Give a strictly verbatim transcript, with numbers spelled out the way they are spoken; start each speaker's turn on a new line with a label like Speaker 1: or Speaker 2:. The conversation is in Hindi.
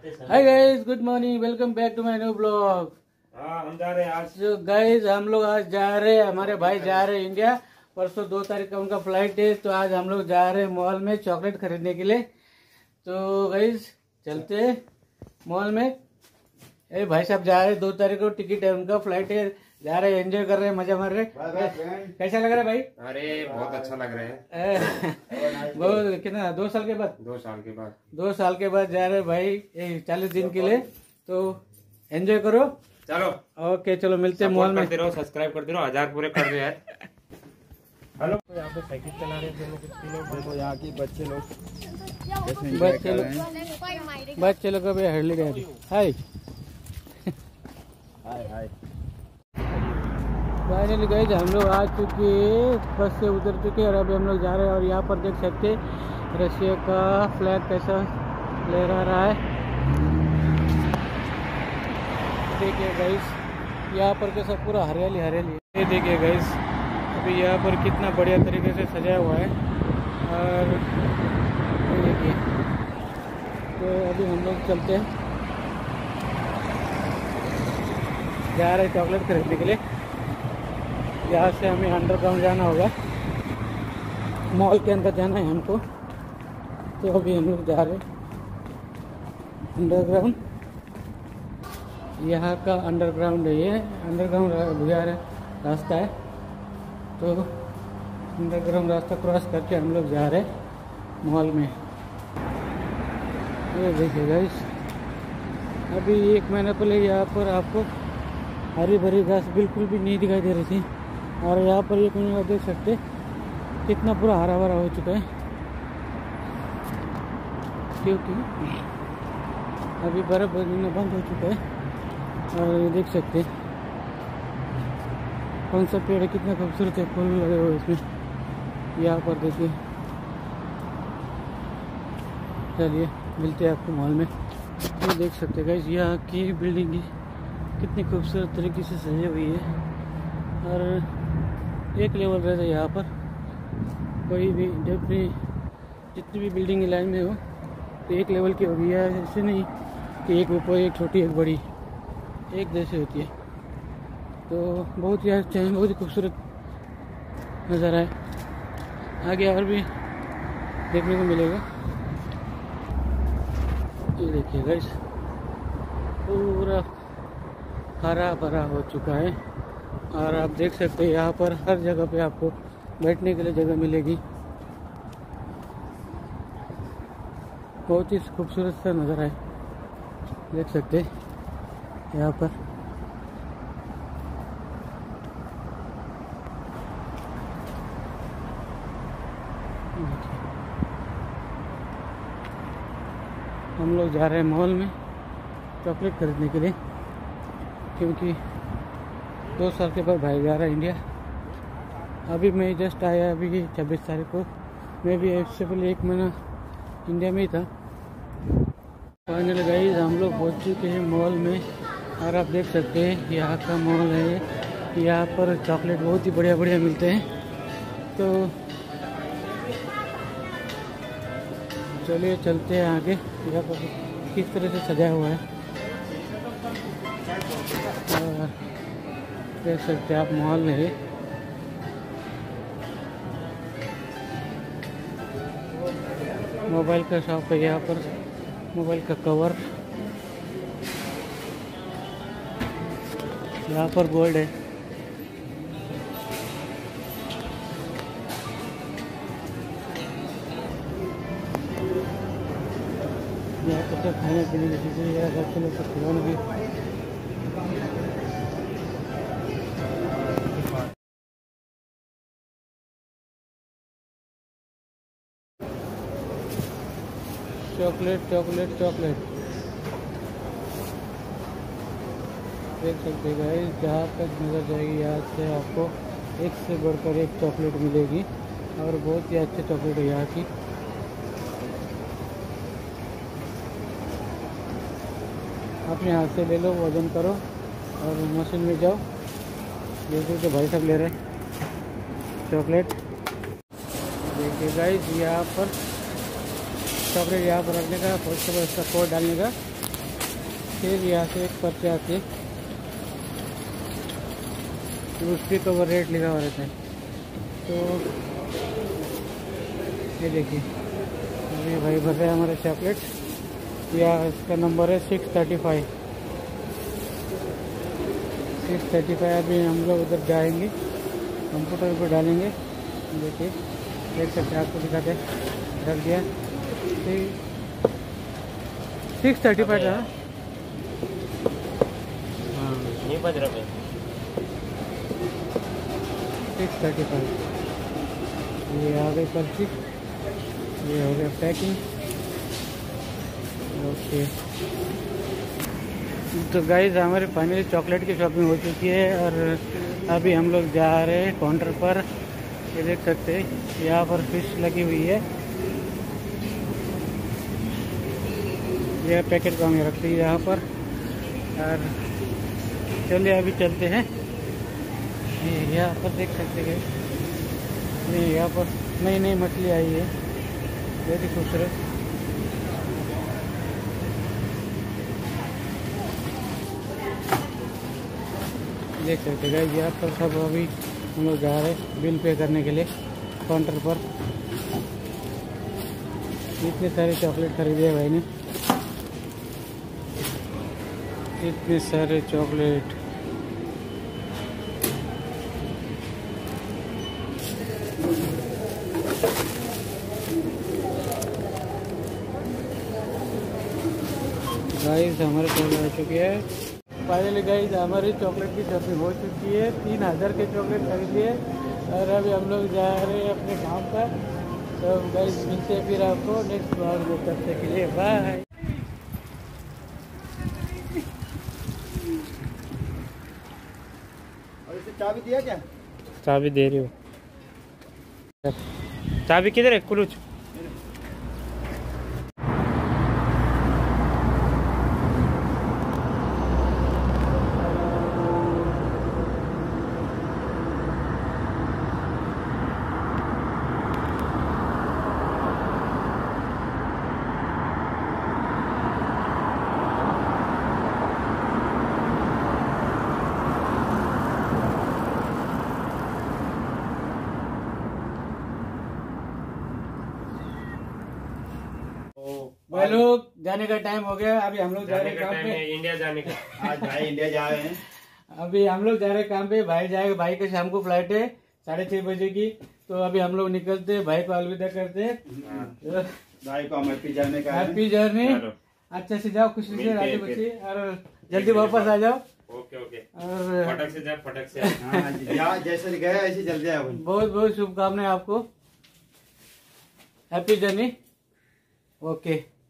Speaker 1: Hi guys, good morning, welcome back to my new blog.
Speaker 2: हाँ, हम जा रहे हैं आज।
Speaker 1: जो गाइस हम लोग आज जा रहे हैं, हमारे भाई जा रहे हैं इंडिया। परसों दो तारीख का उनका फ्लाइट है, तो आज हम लोग जा रहे हैं मॉल में चॉकलेट खरीदने के लिए। तो गाइस चलते हैं मॉल में। ए भाई साहब जा रहे हैं, दो तारीख को टिकट है उनका, फ्लाइट है, जा रहे हैं, एंजॉय कर रहे हैं, मजा मार रहे हैं। कैसा लग रहा है भाई?
Speaker 2: अरे बहुत अच्छा लग रहा है।
Speaker 1: बहुत कितना दो साल के बाद
Speaker 2: दो साल के बाद
Speaker 1: दो साल के बाद जा रहे हैं भाई, चालीस दिन के लिए। तो एंजॉय करो।
Speaker 2: चलो
Speaker 1: ओके, चलो मिलते हैं मॉल में।
Speaker 2: करते रहो, सब्सक्राइब करते रहो, हजार पूरे कर दो यार। हेलो,
Speaker 1: यहाँ पे साइकिल चला रहे हैं
Speaker 3: देखो यहाँ की बच्चे लोग
Speaker 1: बच्चे लोग बच्चे लोग अभी हरली गए। हाय
Speaker 3: हाय हाय
Speaker 1: फाइनली गाइस हम लोग आ चुके हैं, बस से उतर चुके हैं और अभी हम लोग जा रहे हैं। और यहाँ पर देख सकते हैं रशिया का फ्लैग कैसा लहरा रहा है। देखिए गाइस यहाँ पर कैसा पूरा हरियाली हरियाली। ये देखिए गाइस अभी यहाँ पर कितना बढ़िया तरीके से सजाया हुआ है। और देखिए तो अभी हम लोग चलते हैं, जा रहे हैं चॉकलेट खरीदने के लिए। यहाँ से हमें अंडरग्राउंड जाना होगा, मॉल के अंदर जाना है हमको। तो अभी हम लोग जा रहे हैं अंडरग्राउंड। यहाँ का अंडरग्राउंड है, ये अंडरग्राउंड बिहार रास्ता है। तो अंडरग्राउंड रास्ता क्रॉस करके हम लोग जा रहे हैं मॉल में। ये देखिए गाइस अभी एक महीना पहले यहाँ पर आपको हरी भरी घास बिल्कुल भी नहीं दिखाई दे रही थी, और यहाँ पर एक महीने बाद देख सकते कितना पूरा हरा भरा हो चुका है। क्योंकि अभी बर्फ गिरना बंद हो चुका है। और देख सकते कौन सा पेड़ है, कितना खूबसूरत है, फूल लगे हुए इसमें। यहाँ पर देखिए, चलिए मिलते हैं आपको मॉल में। ये देख सकते गाइस यहाँ की बिल्डिंग कितनी खूबसूरत तरीके से सजी हुई है। और एक लेवल रहता है यहाँ पर, कोई भी जब भी जितनी भी बिल्डिंग लाइन में हो तो एक लेवल की होगी, या ऐसे नहीं कि एक ऊपर एक छोटी एक बड़ी, एक जैसी होती है। तो बहुत ही अच्छा है, बहुत ही खूबसूरत नज़ारा है। आगे और भी देखने को मिलेगा। ये देखिए गाइस पूरा हरा भरा हो चुका है। और आप देख सकते हैं यहाँ पर हर जगह पे आपको बैठने के लिए जगह मिलेगी। बहुत ही खूबसूरत सा नज़ारा है, देख सकते हैं यहाँ पर। हम लोग जा रहे हैं मॉल में चॉकलेट खरीदने के लिए, क्योंकि दो साल के बाद भाई जा रहा है इंडिया। अभी मैं जस्ट आया, अभी छब्बीस तारीख को। मैं भी इससे पहले एक महीना इंडिया में ही था। फाइनली गाइस हम लोग पहुंच चुके हैं मॉल में। और आप देख सकते हैं यहाँ का मॉल है, यहाँ पर चॉकलेट बहुत ही बढ़िया बढ़िया मिलते हैं। तो चलिए चलते हैं आगे। यहाँ पर किस तरह से सजाया हुआ है और देख सकते हैं आप मॉल में है। मोबाइल का शॉप है यहाँ पर, मोबाइल का कवर। यहाँ पर गोल्ड है। यहाँ पर तो खाने पीने की चीज़ें या बच्चे लोग को खिलौने भी। चॉकलेट चॉकलेट चॉकलेट देख सकते गाइस, जहाँ तक नजर जाएगी यहाँ से आपको एक से बढ़कर एक चॉकलेट मिलेगी। और बहुत ही अच्छे चॉकलेट है यहाँ की। अपने हाथ से ले लो, वजन करो और मशीन में जाओ। जैसे कि भाई साहब ले रहे चॉकलेट। देखिए गाइस यहाँ पर चॉकलेट यहाँ पर रखने का, फर्स्ट ऑफ ऑल इसका कोड डालने का, फिर यहाँ से एक पर्ची आती है, तो उसके तो वो रेट लिखा हुआ रहता है। तो ये देखिए अभी भाई भर रहे हैं हमारे चॉकलेट, या इसका नंबर है six thirty five six thirty five अभी हम लोग उधर जाएंगे, कंप्यूटर पर डालेंगे। देखिए देख सकते हैं, आपको दिखाते हैं, रख दिया सिक्स थर्टी फाइव था। हाँ
Speaker 2: नहीं बज रहा है।
Speaker 1: सिक्स थर्टी फाइव ये आ गई पर्ची, ये हो गया पैकिंग। ओके तो गाइस हमारी फाइनली चॉकलेट की शॉपिंग हो चुकी है और अभी हम लोग जा रहे हैं काउंटर पर। ये देख सकते हैं यहाँ पर फिश लगी हुई है, यह पैकेट को हमें रखती है यहाँ पर। और चलिए अभी चलते हैं। ये यहाँ पर देख सकते हैं, नहीं यहाँ पर नई नई मछली आई है, बहुत ही खूबसूरत। देख सकते हैं यहाँ पर सब अभी हम लोग जा रहे हैं बिल पे करने के लिए काउंटर पर। इतने सारे चॉकलेट खरीदे हैं भाई ने, इतने सारे चॉकलेट। गाइस हमारे चॉकलेट हो चुकी है फाइनली। गाइस हमारी चॉकलेट की शॉपिंग हो चुकी है, तीन हज़ार के चॉकलेट खरीद लिए और अभी हम लोग जा रहे हैं अपने काम पर। तो गाइस मिलते हैं फिर आपको नेक्स्ट ब्लॉग में, तब तक के लिए बाय।
Speaker 3: और इसे चाबी दिया क्या?
Speaker 2: चाबी दे रही हो। चाबी किधर है? कुलूच।
Speaker 1: भाई लोग जाने का टाइम हो गया, अभी हम लोग जा रहे हैं काम पे।
Speaker 2: इंडिया जाने का।
Speaker 3: आज भाई इंडिया जा रहे हैं।
Speaker 1: अभी हम लोग जा रहे हैं काम पे, भाई जाएगा। भाई का शाम को फ्लाइट है साढ़े छह बजे की, तो अभी हम लोग निकलते हैं, भाई को अलविदा करते हैं।
Speaker 3: भाई को हम हैप्पी जर्नी का
Speaker 1: हैप्पी जर्नी, अच्छे से जाओ, खुशी से राजी खुशी, और जल्दी वापस आ जाओ।
Speaker 2: Okay okay.
Speaker 1: और
Speaker 2: फटक से जा, फटक से।
Speaker 3: हाँ जी, जा जैसे गए ऐसे जल्दी आओ।
Speaker 1: बहुत बहुत शुभकामनाएं आपको, हैप्पी जर्नी। ओके।